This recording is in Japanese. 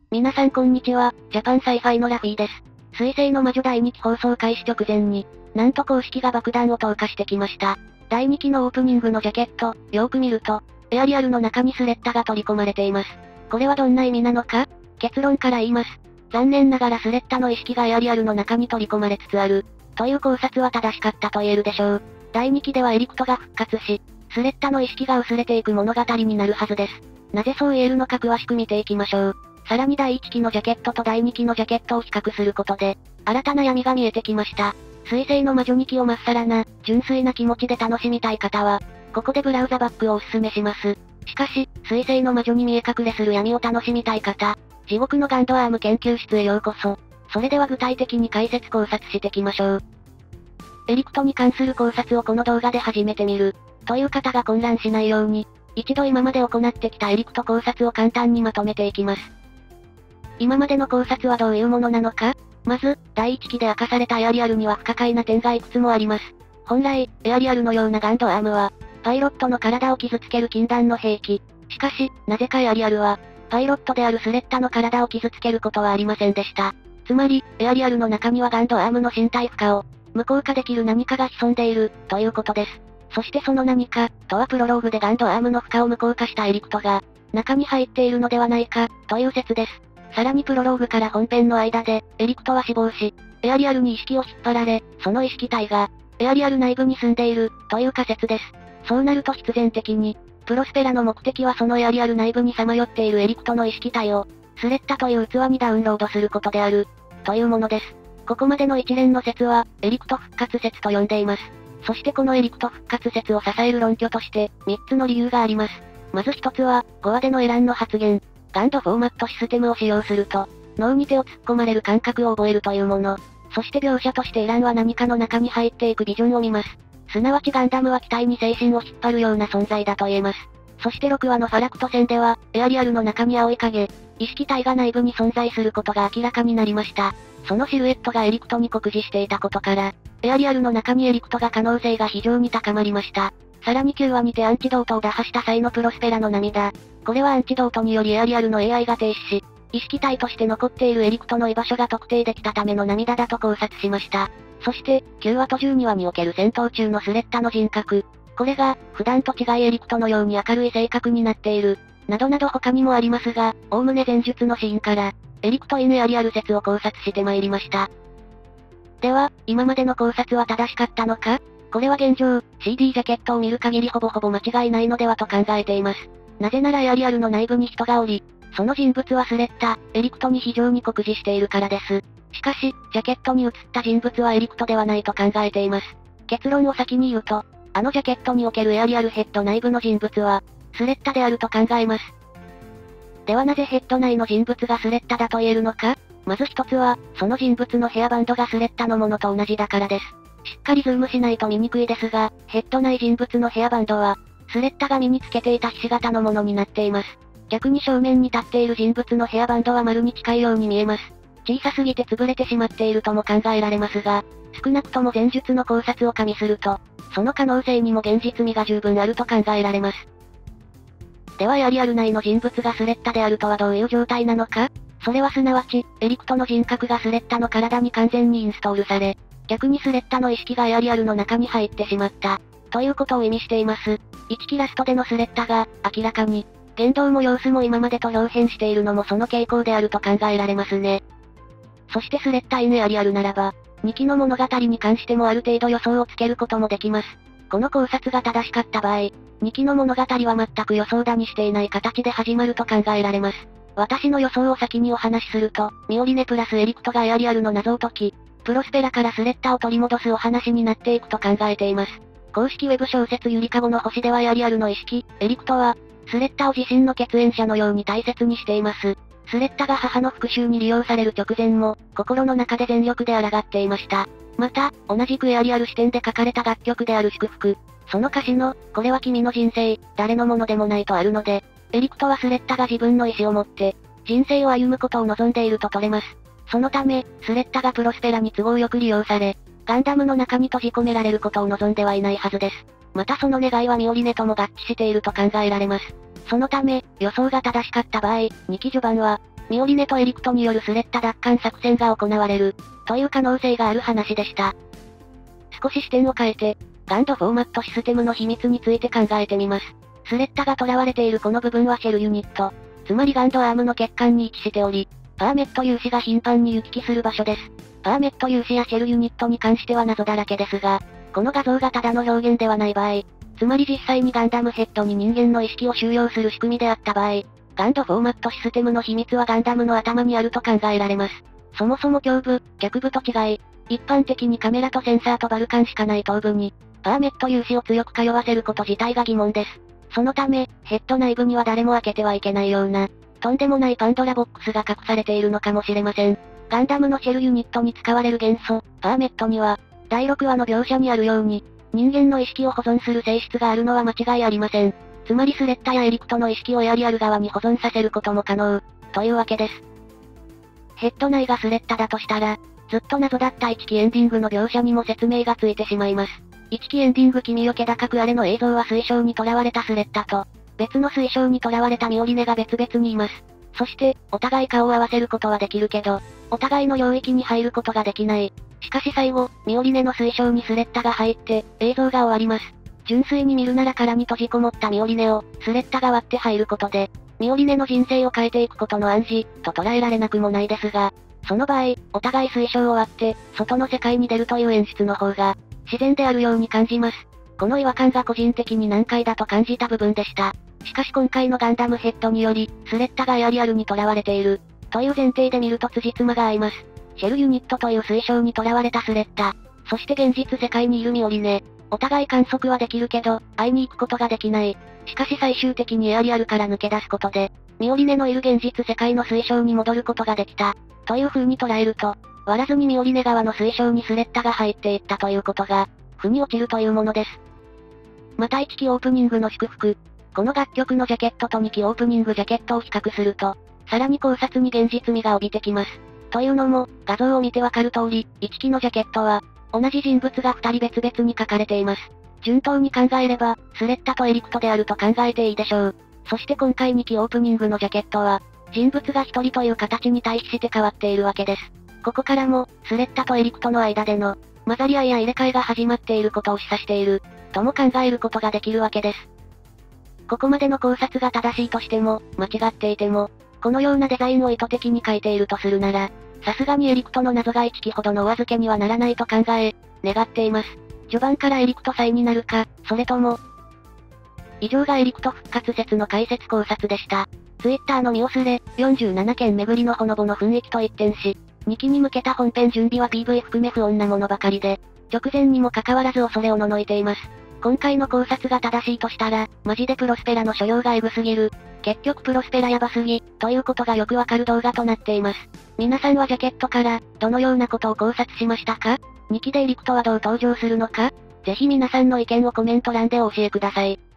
皆さんこんにちは、ジャパンサイファイのラフィーです。水星の魔女第2期放送開始直前に、なんと公式が爆弾を投下してきました。第2期のオープニングのジャケット、よーく見ると、エアリアルの中にスレッタが取り込まれています。これはどんな意味なのか？結論から言います。残念ながらスレッタの意識がエアリアルの中に取り込まれつつある、という考察は正しかったと言えるでしょう。第2期ではエリクトが復活し、スレッタの意識が薄れていく物語になるはずです。なぜそう言えるのか詳しく見ていきましょう。さらに第1期のジャケットと第2期のジャケットを比較することで、新たな闇が見えてきました。水星の魔女2期をまっさらな、純粋な気持ちで楽しみたい方は、ここでブラウザバックをお勧めします。しかし、水星の魔女に見え隠れする闇を楽しみたい方、地獄のガンドアーム研究室へようこそ。それでは具体的に解説考察してきましょう。エリクトに関する考察をこの動画で初めて見る、という方が混乱しないように、一度今まで行ってきたエリクト考察を簡単にまとめていきます。今までの考察はどういうものなのか？まず、第1期で明かされたエアリアルには不可解な点がいくつもあります。本来、エアリアルのようなガンドアームは、パイロットの体を傷つける禁断の兵器。しかし、なぜかエアリアルは、パイロットであるスレッタの体を傷つけることはありませんでした。つまり、エアリアルの中にはガンドアームの身体負荷を、無効化できる何かが潜んでいる、ということです。そしてその何か、とはプロローグでガンドアームの負荷を無効化したエリクトが、中に入っているのではないか、という説です。さらにプロローグから本編の間で、エリクトは死亡し、エアリアルに意識を引っ張られ、その意識体が、エアリアル内部に住んでいる、という仮説です。そうなると必然的に、プロスペラの目的はそのエアリアル内部にさまよっているエリクトの意識体を、スレッタという器にダウンロードすることである、というものです。ここまでの一連の説は、エリクト復活説と呼んでいます。そしてこのエリクト復活説を支える論拠として、3つの理由があります。まず1つは、5話でのエランの発言。ガンドフォーマットシステムを使用すると、脳に手を突っ込まれる感覚を覚えるというもの。そして描写としてエランは何かの中に入っていくビジョンを見ます。すなわちガンダムは機体に精神を引っ張るような存在だと言えます。そして6話のファラクト戦では、エアリアルの中に青い影、意識体が内部に存在することが明らかになりました。そのシルエットがエリクトに酷似していたことから、エアリアルの中にエリクトが可能性が非常に高まりました。さらに9話にてアンチドートを打破した際のプロスペラの涙。これはアンチドートによりエアリアルの AI が停止し、意識体として残っているエリクトの居場所が特定できたための涙だと考察しました。そして、9話と12話における戦闘中のスレッタの人格。これが、普段と違いエリクトのように明るい性格になっている。などなど他にもありますが、おおむね前述のシーンから、エリクトインエアリアル説を考察してまいりました。では、今までの考察は正しかったのか？これは現状、CD ジャケットを見る限りほぼほぼ間違いないのではと考えています。なぜならエアリアルの内部に人がおり、その人物はスレッタ、エリクトに非常に酷似しているからです。しかし、ジャケットに映った人物はエリクトではないと考えています。結論を先に言うと、あのジャケットにおけるエアリアルヘッド内部の人物は、スレッタであると考えます。ではなぜヘッド内の人物がスレッタだと言えるのか？まず一つは、その人物のヘアバンドがスレッタのものと同じだからです。しっかりズームしないと見にくいですが、ヘッド内人物のヘアバンドは、スレッタが身につけていたひし形のものになっています。逆に正面に立っている人物のヘアバンドは丸に近いように見えます。小さすぎて潰れてしまっているとも考えられますが、少なくとも前述の考察を加味すると、その可能性にも現実味が十分あると考えられます。ではエアリアル内の人物がスレッタであるとはどういう状態なのか？それはすなわち、エリクトの人格がスレッタの体に完全にインストールされ、逆にスレッタの意識がエアリアルの中に入ってしまった、ということを意味しています。1期ラストでのスレッタが、明らかに、言動も様子も今までと表変しているのもその傾向であると考えられますね。そしてスレッタインエアリアルならば、2期の物語に関してもある程度予想をつけることもできます。この考察が正しかった場合、2期の物語は全く予想だにしていない形で始まると考えられます。私の予想を先にお話しすると、ミオリネプラスエリクトがエアリアルの謎を解き、プロスペラからスレッタを取り戻すお話になっていくと考えています。公式ウェブ小説ゆりかごの星ではエアリアルの意識、エリクトは、スレッタを自身の血縁者のように大切にしています。スレッタが母の復讐に利用される直前も、心の中で全力で抗っていました。また、同じくエアリアル視点で書かれた楽曲である祝福。その歌詞の、これは君の人生、誰のものでもないとあるので、エリクトはスレッタが自分の意志を持って、人生を歩むことを望んでいると取れます。そのため、スレッタがプロスペラに都合よく利用され、ガンダムの中に閉じ込められることを望んではいないはずです。またその願いはミオリネとも合致していると考えられます。そのため、予想が正しかった場合、2期序盤は、 ミオリネとエリクトによるスレッタ奪還作戦が行われる、という可能性がある話でした。少し視点を変えて、ガンドフォーマットシステムの秘密について考えてみます。スレッタが囚われているこの部分はシェルユニット、つまりガンドアームの血管に位置しており、パーメット粒子が頻繁に行き来する場所です。パーメット粒子やシェルユニットに関しては謎だらけですが、この画像がただの表現ではない場合、つまり実際にガンダムヘッドに人間の意識を収容する仕組みであった場合、ガンドフォーマットシステムの秘密はガンダムの頭にあると考えられます。そもそも胸部、脚部と違い、一般的にカメラとセンサーとバルカンしかない頭部に、パーメット粒子を強く通わせること自体が疑問です。そのため、ヘッド内部には誰も開けてはいけないような、とんでもないパンドラボックスが隠されているのかもしれません。ガンダムのシェルユニットに使われる元素、パーメットには、第6話の描写にあるように、人間の意識を保存する性質があるのは間違いありません。つまりスレッタやエリクトの意識をエアリアル側に保存させることも可能、というわけです。ヘッド内がスレッタだとしたら、ずっと謎だった1期エンディングの描写にも説明がついてしまいます。1期エンディング君よ気高くあれの映像は水晶に囚われたスレッタと、別の水晶に囚われたミオリネが別々にいます。そして、お互い顔を合わせることはできるけど、お互いの領域に入ることができない。しかし最後、ミオリネの水晶にスレッタが入って、映像が終わります。純粋に見るなら殻に閉じこもったミオリネを、スレッタが割って入ることで、ミオリネの人生を変えていくことの暗示、と捉えられなくもないですが、その場合、お互い水晶を割って、外の世界に出るという演出の方が、自然であるように感じます。この違和感が個人的に難解だと感じた部分でした。しかし今回のガンダムヘッドにより、スレッタがエアリアルに囚われている、という前提で見ると辻褄が合います。シェルユニットという水晶に囚われたスレッタ、そして現実世界にいるミオリネ。お互い観測はできるけど、会いに行くことができない。しかし最終的にエアリアルから抜け出すことで、ミオリネのいる現実世界の水晶に戻ることができた。という風に捉えると、割らずにミオリネ側の水晶にスレッタが入っていったということが、腑に落ちるというものです。また1期オープニングの祝福。この楽曲のジャケットと2期オープニングジャケットを比較すると、さらに考察に現実味が帯びてきます。というのも、画像を見てわかる通り、1期のジャケットは、同じ人物が2人別々に描かれています。順当に考えれば、スレッタとエリクトであると考えていいでしょう。そして今回2期オープニングのジャケットは、人物が1人という形に対比して変わっているわけです。ここからも、スレッタとエリクトの間での、混ざり合いや入れ替えが始まっていることを示唆している、とも考えることができるわけです。ここまでの考察が正しいとしても、間違っていても、このようなデザインを意図的に描いているとするなら、さすがにエリクトの謎が1期ほどのお預けにはならないと考え、願っています。序盤からエリクト祭になるか、それとも。以上がエリクト復活説の解説考察でした。ツイッターの見忘れ、47件巡りのほのぼの雰囲気と一転し、2期に向けた本編準備は PV 含め不穏なものばかりで、直前にもかかわらず恐れをののいています。今回の考察が正しいとしたら、マジでプロスペラの所要がエグすぎる。結局プロスペラやばすぎ、ということがよくわかる動画となっています。皆さんはジャケットから、どのようなことを考察しましたか？ 2 期でエリクトはどう登場するのか？ぜひ皆さんの意見をコメント欄でお教えください。